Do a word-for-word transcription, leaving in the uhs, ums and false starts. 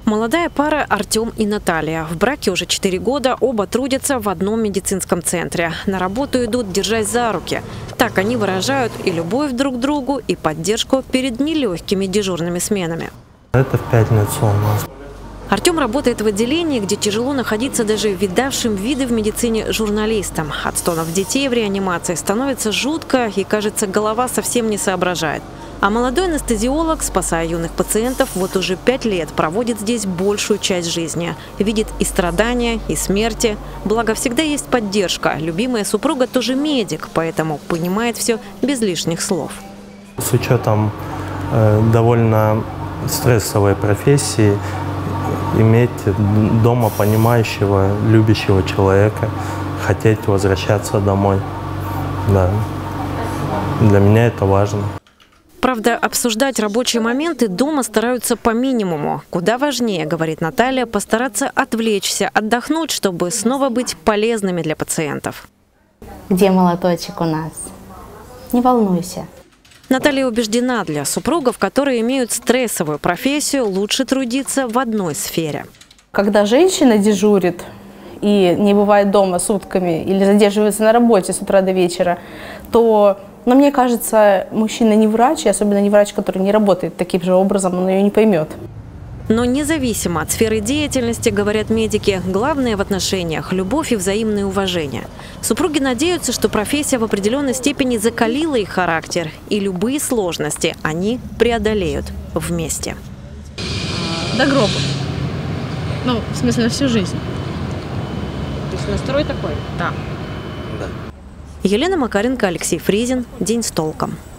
Молодая пара Артем и Наталья. В браке уже четыре года, оба трудятся в одном медицинском центре. На работу идут, держась за руки. Так они выражают и любовь друг к другу, и поддержку перед нелегкими дежурными сменами. Это в пятницу у нас. Артем работает в отделении, где тяжело находиться даже видавшим виды в медицине журналистам. От стонов детей в реанимации становится жутко и, кажется, голова совсем не соображает. А молодой анестезиолог, спасая юных пациентов, вот уже пять лет проводит здесь большую часть жизни. Видит и страдания, и смерти. Благо, всегда есть поддержка. Любимая супруга тоже медик, поэтому понимает все без лишних слов. С учетом э, довольно стрессовой профессии, иметь дома понимающего, любящего человека, хотеть возвращаться домой. Да. Для меня это важно. Правда, обсуждать рабочие моменты дома стараются по минимуму. Куда важнее, говорит Наталья, постараться отвлечься, отдохнуть, чтобы снова быть полезными для пациентов. Где молоточек у нас? Не волнуйся. Наталья убеждена, для супругов, которые имеют стрессовую профессию, лучше трудиться в одной сфере. Когда женщина дежурит и не бывает дома сутками или задерживается на работе с утра до вечера, то, но мне кажется, мужчина не врач, и особенно не врач, который не работает таким же образом, он ее не поймет. Но независимо от сферы деятельности, говорят медики, главное в отношениях – любовь и взаимное уважение. Супруги надеются, что профессия в определенной степени закалила их характер, и любые сложности они преодолеют вместе. До гроба. Ну, в смысле, на всю жизнь. То есть настрой такой? Да. Елена Макаренко, Алексей Фризин. День с толком.